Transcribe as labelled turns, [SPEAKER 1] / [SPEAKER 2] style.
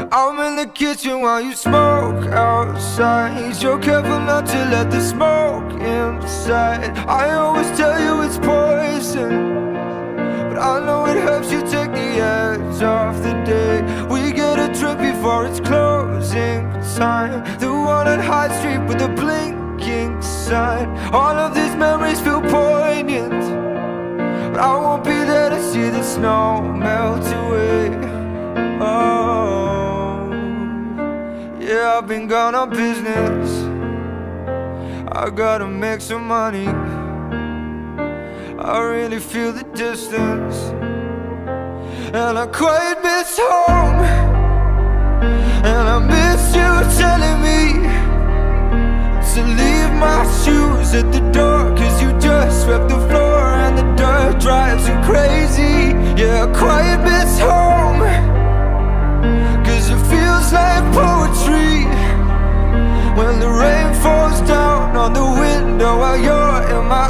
[SPEAKER 1] I'm in the kitchen while you smoke outside. You're careful not to let the smoke inside. I always tell you it's poison, but I know it helps you take the edge off the day. We get a drink before it's closing time, the one on High Street with the blinking sign. All of these memories feel poignant, but I won't be there to see the snow melt away. Oh, yeah, I've been gone on business. I gotta make some money. I really feel the distance, and I quite miss home. And I miss you telling me to leave my shoes at the door, 'cause you just swept the floor and the dirt drives you crazy. Yeah, I quite miss home, 'cause it feels like poetry when the rain falls down on the window while you're in my